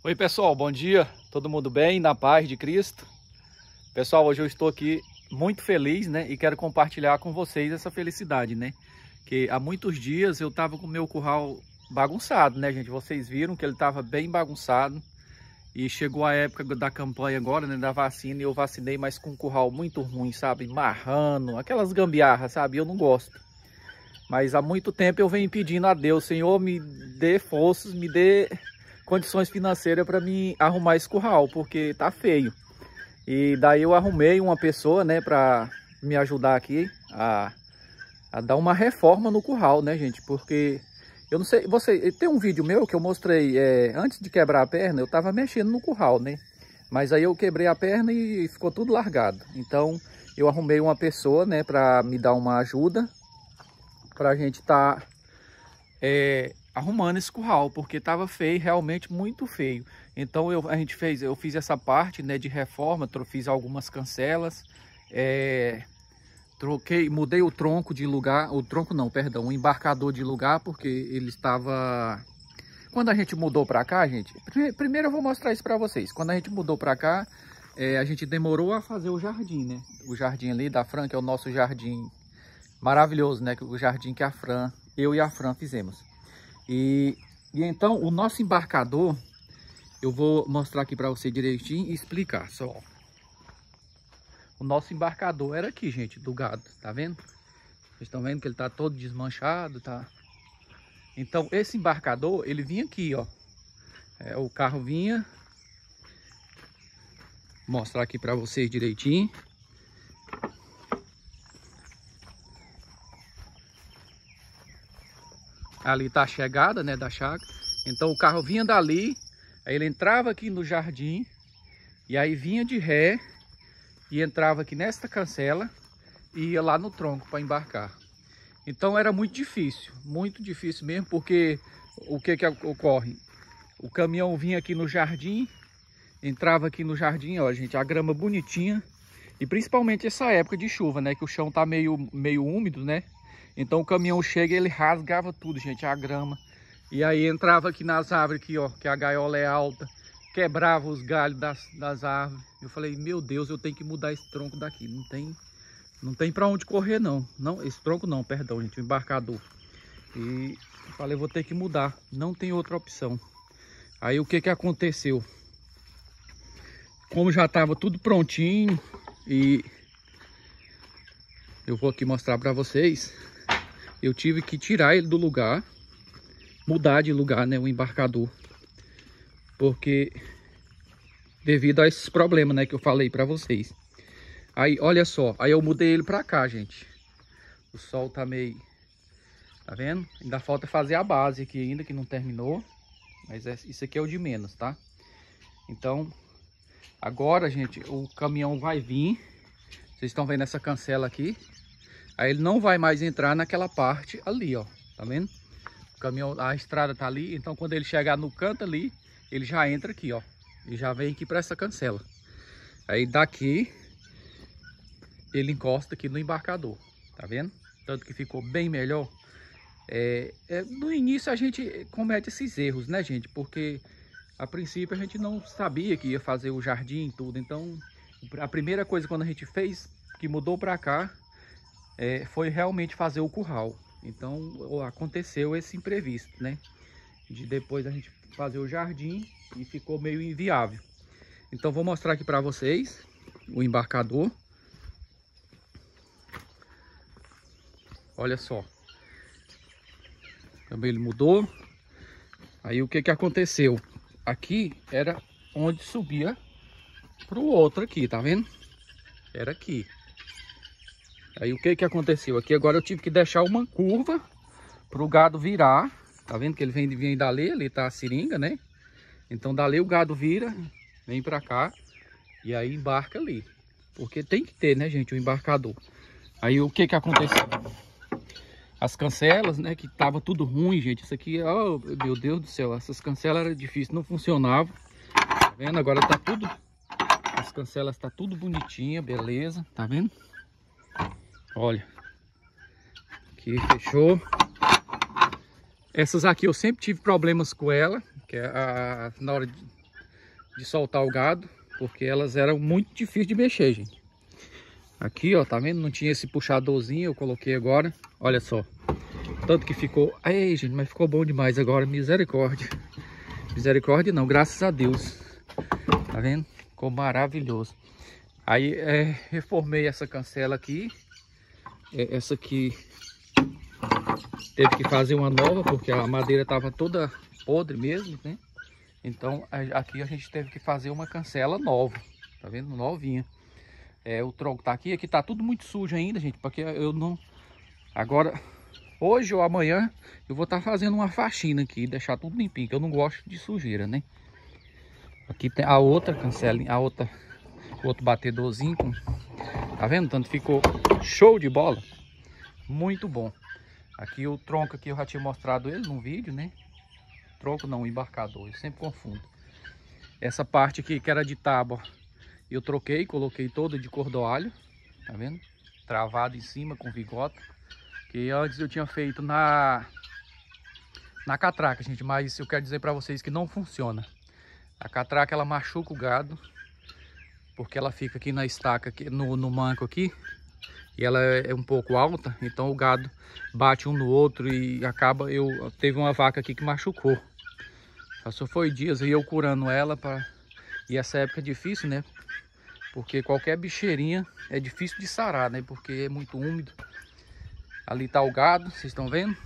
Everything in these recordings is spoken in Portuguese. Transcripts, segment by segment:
Oi pessoal, bom dia, todo mundo bem, na paz de Cristo? Pessoal, hoje eu estou aqui muito feliz, né? E quero compartilhar com vocês essa felicidade, né? Que há muitos dias eu estava com o meu curral bagunçado, né, gente? Vocês viram que ele estava bem bagunçado. E chegou a época da campanha agora, né, da vacina, e eu vacinei, mas com um curral muito ruim, sabe? Marrano, aquelas gambiarras, sabe? Eu não gosto. Mas há muito tempo eu venho pedindo a Deus, Senhor, me dê forças, me dê condições financeiras para me arrumar esse curral, porque tá feio. E daí eu arrumei uma pessoa, né, para me ajudar aqui a dar uma reforma no curral, né, gente? Porque eu não sei, tem um vídeo meu que eu mostrei, antes de quebrar a perna, eu tava mexendo no curral, né? Mas aí eu quebrei a perna e ficou tudo largado. Então eu arrumei uma pessoa, né, para me dar uma ajuda, pra gente tá arrumando esse curral, porque tava feio, realmente muito feio. Então eu fiz essa parte, né, de reforma, fiz algumas cancelas, mudei o tronco de lugar, o embarcador de lugar, porque ele estava... Quando a gente mudou para cá, gente, primeiro eu vou mostrar isso para vocês. Quando a gente mudou para cá, a gente demorou a fazer o jardim, né? O jardim ali da Fran, que é o nosso jardim maravilhoso, né? O jardim que eu e a Fran fizemos. E então o nosso embarcador, eu vou mostrar aqui para você direitinho e explicar só. O nosso embarcador era aqui, gente, do gado, tá vendo? Vocês estão vendo que ele tá todo desmanchado, tá? Então esse embarcador, ele vinha aqui, ó. O carro vinha. Vou mostrar aqui para vocês direitinho. Ali tá a chegada, né, da chácara. Então o carro vinha dali, aí ele entrava aqui no jardim, e aí vinha de ré, e entrava aqui nesta cancela, e ia lá no tronco para embarcar. Então era muito difícil mesmo, porque o que ocorre? O caminhão vinha aqui no jardim, entrava aqui no jardim, ó, gente, a grama bonitinha, e principalmente essa época de chuva, né, que o chão tá meio úmido, né? Então o caminhão chega e ele rasgava tudo, gente, a grama. E aí entrava aqui nas árvores, aqui, ó, que a gaiola é alta, quebrava os galhos das árvores. Eu falei, meu Deus, eu tenho que mudar esse tronco daqui. Não tem para onde correr, não. Não, esse tronco não, perdão, gente, o embarcador. E eu falei, vou ter que mudar. Não tem outra opção. Aí o que aconteceu? Como já estava tudo prontinho e eu vou aqui mostrar para vocês. Eu tive que tirar ele do lugar, mudar de lugar, né, o embarcador, porque devido a esses problemas, né, que eu falei para vocês. Aí, olha só, aí eu mudei ele para cá, gente. O sol tá meio, tá vendo? Ainda falta fazer a base aqui ainda, que não terminou, mas isso aqui é o de menos, tá? Então, agora, gente, o caminhão vai vir. Vocês estão vendo essa cancela aqui? Aí ele não vai mais entrar naquela parte ali, ó. Tá vendo? O caminhão, a estrada tá ali. Então quando ele chegar no canto ali, ele já entra aqui, ó. E já vem aqui para essa cancela. Aí daqui, ele encosta aqui no embarcador. Tá vendo? Tanto que ficou bem melhor. No início a gente comete esses erros, né, gente? Porque a princípio a gente não sabia que ia fazer o jardim e tudo. Então a primeira coisa quando a gente fez, que mudou para cá, foi realmente fazer o curral. Então aconteceu esse imprevisto, né? De depois a gente fazer o jardim e ficou meio inviável. Então vou mostrar aqui para vocês o embarcador. Olha só. Também ele mudou. Aí o que aconteceu? Aqui era onde subia para o outro aqui, tá vendo? Era aqui. Aí o que aconteceu? Aqui agora eu tive que deixar uma curva para o gado virar. Tá vendo que ele vem dali, ali tá a seringa, né? Então dali o gado vira, vem para cá e aí embarca ali. Porque tem que ter, né, gente, o embarcador. Aí o que aconteceu? As cancelas, né, que tava tudo ruim, gente. Isso aqui, oh, meu Deus do céu, essas cancelas eram difíceis, não funcionavam. Tá vendo? Agora tá tudo, as cancelas tá tudo bonitinha, beleza, tá vendo? Olha, aqui fechou. Essas aqui eu sempre tive problemas com ela, que é na hora de soltar o gado, porque elas eram muito difíceis de mexer, gente. Aqui, ó, tá vendo? Não tinha esse puxadorzinho, eu coloquei agora. Olha só. Tanto que ficou... Ai, gente, mas ficou bom demais agora. Misericórdia. Misericórdia não, graças a Deus. Tá vendo? Ficou maravilhoso. Aí, reformei essa cancela aqui. Essa aqui teve que fazer uma nova, porque a madeira tava toda podre mesmo, né? Então, aqui a gente teve que fazer uma cancela nova. Tá vendo? Novinha. O tronco tá aqui. Aqui tá tudo muito sujo ainda, gente. Porque eu não... Agora, hoje ou amanhã, eu vou estar fazendo uma faxina aqui. Deixar tudo limpinho, que eu não gosto de sujeira, né? Aqui tem a outra cancela, o outro batedorzinho. Tá vendo? Tanto ficou show de bola. Muito bom. Aqui o tronco aqui eu já tinha mostrado ele no vídeo, né? Tronco não, embarcador. Eu sempre confundo. Essa parte aqui que era de tábua, eu troquei, coloquei toda de cordoalho, tá vendo? Travado em cima com vigota. Que antes eu tinha feito na catraca, gente, mas eu quero dizer para vocês que não funciona. A catraca ela machuca o gado, porque ela fica aqui na estaca, aqui, no manco aqui, e ela é um pouco alta, então o gado bate um no outro e acaba... Teve uma vaca aqui que machucou. Só foi dias aí eu curando ela, e essa época é difícil, né? Porque qualquer bicheirinha é difícil de sarar, né? Porque é muito úmido. Ali tá o gado, vocês estão vendo?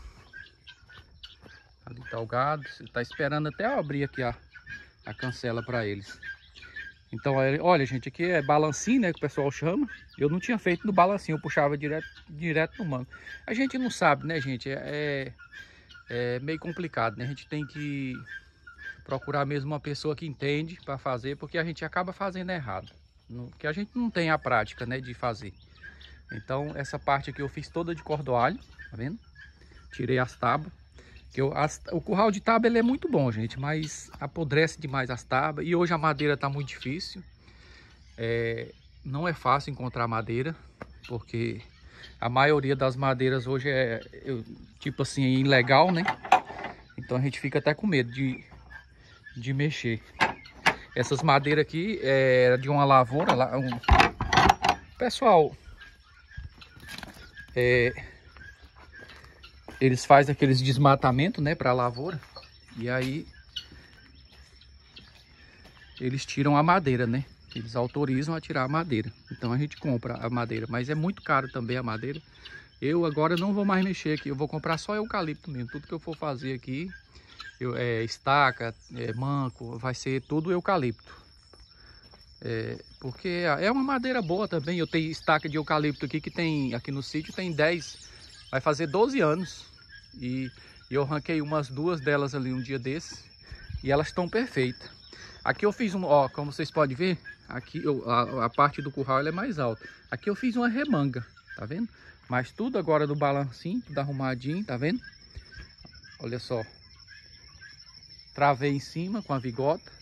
Ali tá o gado. Você tá esperando até eu abrir aqui a cancela para eles. Então, olha, gente, aqui é balancinho, né? Que o pessoal chama. Eu não tinha feito no balancinho, eu puxava direto no mango. A gente não sabe, né, gente? É meio complicado, né? A gente tem que procurar mesmo uma pessoa que entende para fazer, porque a gente acaba fazendo errado. Porque a gente não tem a prática, né, de fazer. Então essa parte aqui eu fiz toda de cordoalho, tá vendo? Tirei as tábuas. O curral de tábua ele é muito bom, gente, mas apodrece demais as tábuas. E hoje a madeira tá muito difícil. Não é fácil encontrar madeira, porque a maioria das madeiras hoje tipo assim, ilegal, né? Então a gente fica até com medo de mexer. Essas madeiras aqui é de uma lavoura lá. Pessoal, eles fazem aqueles desmatamentos, né, para a lavoura. E aí eles tiram a madeira, né? Eles autorizam a tirar a madeira. Então a gente compra a madeira, mas é muito caro também a madeira. Eu agora não vou mais mexer aqui, eu vou comprar só eucalipto mesmo. Tudo que eu for fazer aqui, estaca, manco, vai ser tudo eucalipto. Porque é uma madeira boa também. Eu tenho estaca de eucalipto aqui que tem, aqui no sítio tem 10, vai fazer 12 anos. E eu arranquei umas 2 delas ali um dia desses e elas estão perfeitas. Aqui eu fiz ó, como vocês podem ver, aqui a parte do curral ela é mais alta. Aqui eu fiz uma remanga, tá vendo? Mas tudo agora do balancinho, tudo arrumadinho, tá vendo? Olha só. Travei em cima com a vigota.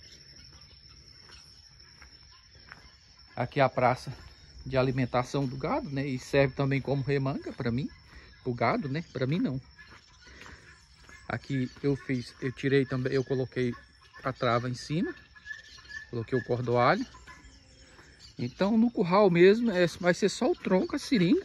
Aqui é a praça de alimentação do gado, né? E serve também como remanga para mim, o gado, né? Para mim não. Aqui eu tirei também, eu coloquei a trava em cima, coloquei o cordoalho. Então no curral mesmo vai ser só o tronco, a seringa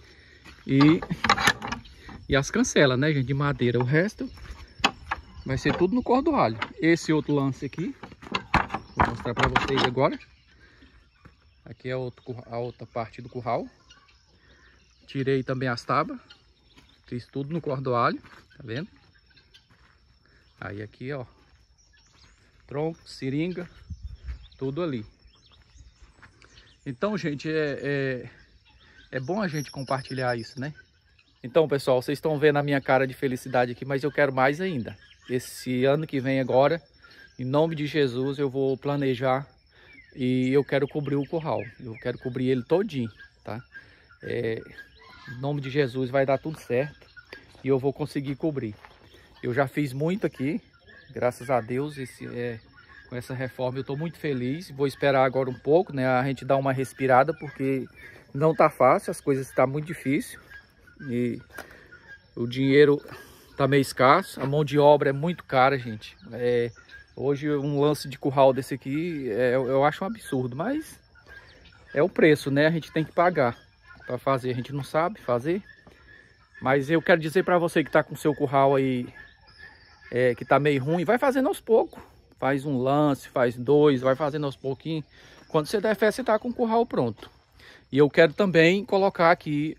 e as cancelas, né, gente, de madeira. O resto vai ser tudo no cordoalho. Esse outro lance aqui, vou mostrar para vocês agora. Aqui é a outra parte do curral. Tirei também as tábuas. Fiz tudo no cordoalho, tá vendo? Aí aqui, ó. Tronco, seringa, tudo ali. Então, gente, é bom a gente compartilhar isso, né? Então, pessoal, vocês estão vendo a minha cara de felicidade aqui, mas eu quero mais ainda. Esse ano que vem agora, em nome de Jesus, eu vou planejar e eu quero cobrir o curral. Eu quero cobrir ele todinho, tá? Em nome de Jesus vai dar tudo certo e eu vou conseguir cobrir. Eu já fiz muito aqui, graças a Deus, com essa reforma eu estou muito feliz. Vou esperar agora um pouco, né? A gente dar uma respirada, porque não tá fácil, as coisas estão muito difíceis. E o dinheiro tá meio escasso, a mão de obra é muito cara, gente. Hoje um lance de curral desse aqui, eu acho um absurdo, mas é o preço, né? A gente tem que pagar para fazer, a gente não sabe fazer. Mas eu quero dizer para você que tá com seu curral aí, que tá meio ruim, vai fazendo aos poucos. Faz um lance, faz dois, vai fazendo aos pouquinhos. Quando você der fé, você tá com o curral pronto. E eu quero também colocar aqui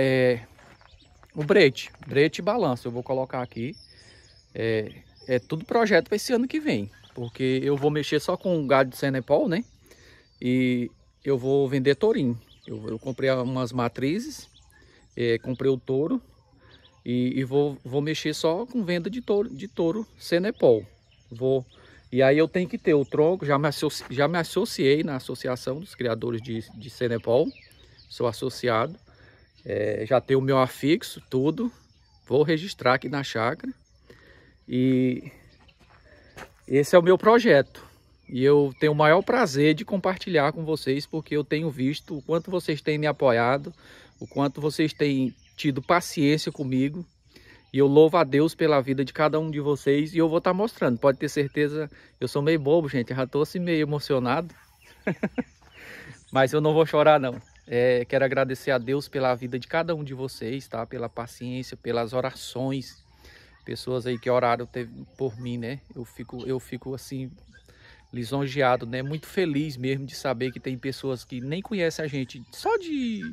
o brete e balanço. Eu vou colocar aqui. É tudo projeto para esse ano que vem. Porque eu vou mexer só com gado de Senepol, né? E eu vou vender tourinho. Eu comprei umas matrizes, comprei o touro. E vou mexer só com venda de touro Senepol. E aí eu tenho que ter o tronco, já me associei na Associação dos Criadores de Senepol. Sou associado. Já tenho o meu afixo, tudo. Vou registrar aqui na chácara. E esse é o meu projeto. E eu tenho o maior prazer de compartilhar com vocês, porque eu tenho visto o quanto vocês têm me apoiado, o quanto vocês têm tido paciência comigo. E eu louvo a Deus pela vida de cada um de vocês. E eu vou estar mostrando. Pode ter certeza, eu sou meio bobo, gente. Eu já estou assim meio emocionado. Mas eu não vou chorar, não. Quero agradecer a Deus pela vida de cada um de vocês, tá? Pela paciência, pelas orações. Pessoas aí que oraram por mim, né? Eu fico assim, lisonjeado, né? Muito feliz mesmo de saber que tem pessoas que nem conhecem a gente. Só de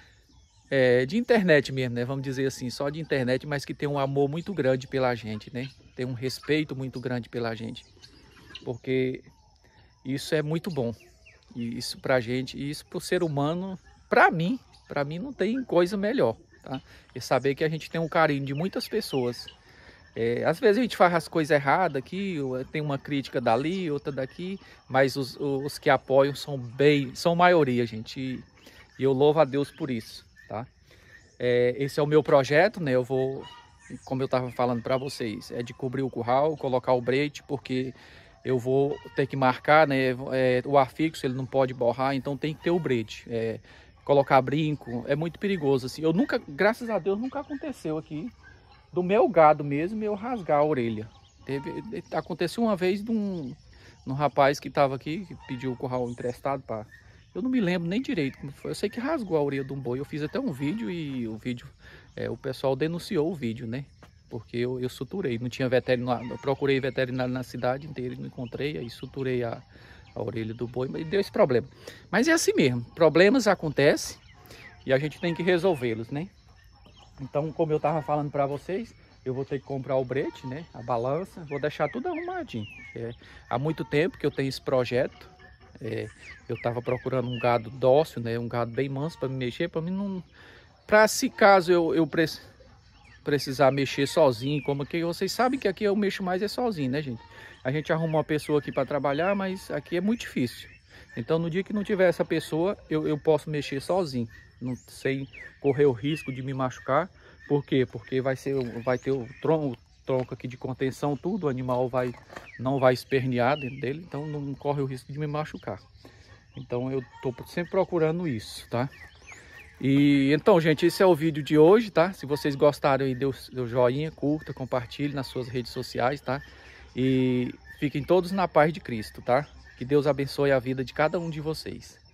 internet mesmo, né? Vamos dizer assim, só de internet, mas que tem um amor muito grande pela gente, né? Tem um respeito muito grande pela gente. Porque isso é muito bom. E isso pra gente, e isso pro ser humano, pra mim não tem coisa melhor, tá? E saber que a gente tem um carinho de muitas pessoas. Às vezes a gente faz as coisas erradas aqui, tem uma crítica dali, outra daqui, mas os que apoiam são maioria, gente. E eu louvo a Deus por isso. Tá? Esse é o meu projeto, né? Eu vou, como eu estava falando para vocês, de cobrir o curral, colocar o brete, porque eu vou ter que marcar, né? O afixo ele não pode borrar, então tem que ter o brete. Colocar brinco é muito perigoso assim. Eu nunca, graças a Deus, nunca aconteceu aqui do meu gado mesmo eu rasgar a orelha. Aconteceu uma vez de um rapaz que estava aqui, que pediu o curral emprestado para... Eu não me lembro nem direito como foi. Eu sei que rasgou a orelha de um boi. Eu fiz até um vídeo e o vídeo... o pessoal denunciou o vídeo, né? Porque eu suturei. Não tinha veterinário. Eu procurei veterinário na cidade inteira e não encontrei. Aí suturei a orelha do boi. Mas deu esse problema. Mas é assim mesmo. Problemas acontecem e a gente tem que resolvê-los, né? Então, como eu estava falando para vocês, eu vou ter que comprar o brete, né? A balança. Vou deixar tudo arrumadinho. Há muito tempo que eu tenho esse projeto. Eu estava procurando um gado dócil, né? Um gado bem manso para me mexer, para mim não... Para se caso eu precisar mexer sozinho, como que vocês sabem que aqui eu mexo mais sozinho, né, gente? A gente arruma uma pessoa aqui para trabalhar, mas aqui é muito difícil. Então, no dia que não tiver essa pessoa, eu posso mexer sozinho, sem correr o risco de me machucar. Por quê? Porque vai ter o tronco aqui de contenção, tudo, o animal não vai espernear dentro dele, então não corre o risco de me machucar. Então eu tô sempre procurando isso, tá? E então, gente, esse é o vídeo de hoje, tá? Se vocês gostaram aí, dê o joinha, curta, compartilhe nas suas redes sociais, tá? E fiquem todos na paz de Cristo, tá? Que Deus abençoe a vida de cada um de vocês.